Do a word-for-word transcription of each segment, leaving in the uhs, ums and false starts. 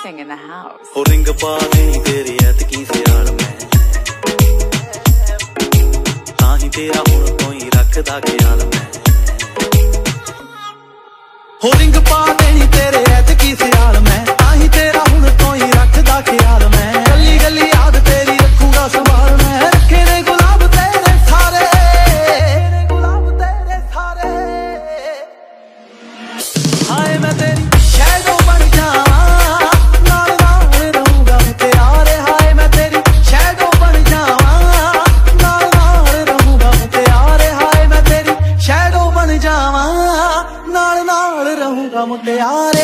dancing in the house. हो ring पा देनी तेरी ऐतकी सियाल मैं ताही तेरा हुण कोई रखदा ख्याल मैं हो रिंग पा देनी तेरे ऐतकी सियाल मैं ताही तेरा हुण कोई रखदा ख्याल मैं गली गली याद तेरी रखूंगा संभाल मैं रखे ने गुलाब तेरे सारे गुलाब तेरे सारे हाय मैं तेरी शैडो बन जावां नाल नाल रहूंगा मैं तेरे हाय मैं तेरी शैडो बन जावां नाल नाल रहूंगा मैं तेरे हाय मैं तेरी शैडो बन जावां नाल नाल रहूंगा मैं तेरे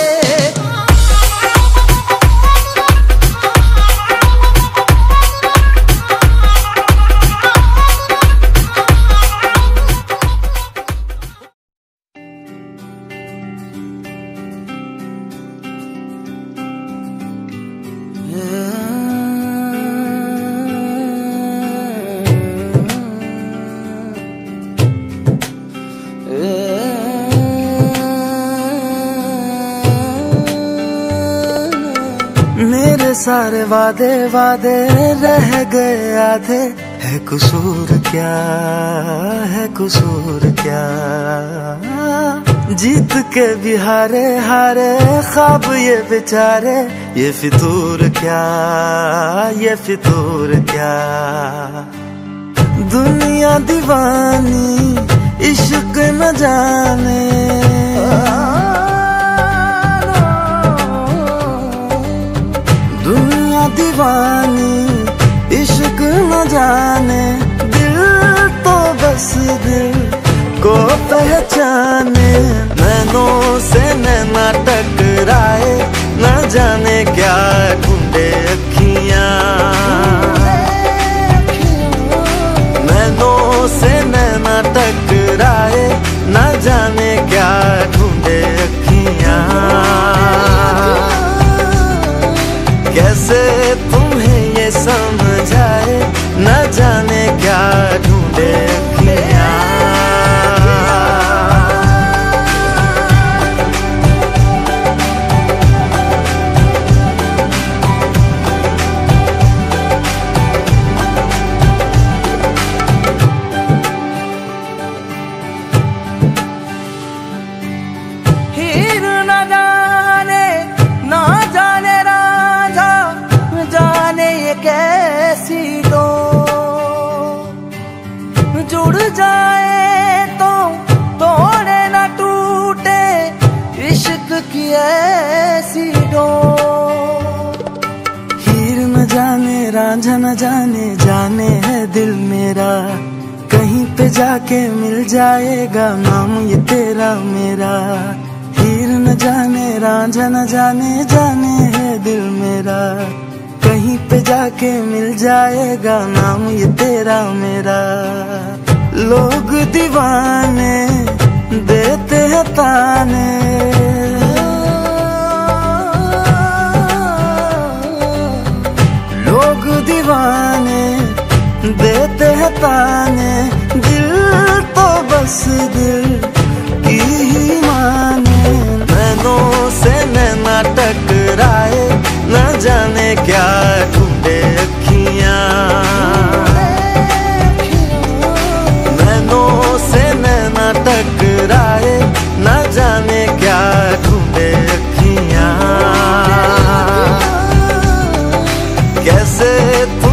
मेरे सारे वादे वादे रह गए आधे है कसूर क्या है कसूर क्या जीत के भी हारे हारे ख्वाब ये बेचारे ये फितूर क्या ये फितूर क्या दुनिया दीवानी इश्क न जाने दुनिया दीवानी इश्क न जाने दिल तो बस दिल को पहचाने नैनों से नैना टकराए न जाने क्या ढूंढे अखियां नैनों से नैना टकराए न जाने क्या ढूंढे अखियां कैसे तुम्हें ये समझाए न जाने क्या ढूंढे अखियां हीर न जाने न जाने राजा जाने ये कैसी दो जुड़ जाए तो तोड़े न टूटे इश्क की ऐसी डो हीर न जाने रांझा न जाने जाने है दिल मेरा कहीं पे जाके मिल जाएगा नाम ये तेरा मेरा हीर न जाने रांझा न जाने जाने है दिल मेरा कहीं पे जाके मिल जाएगा नाम ये तेरा मेरा लोग दीवाने देते हैं ताने लोग दीवाने देते हैं ताने दिल तो बस दिल की ही माने नैनों से नैना टकराए न जाने क्या ढूंढे अखियां नैनों से नैना टकराए न जाने क्या ढूंढे अखियां कैसे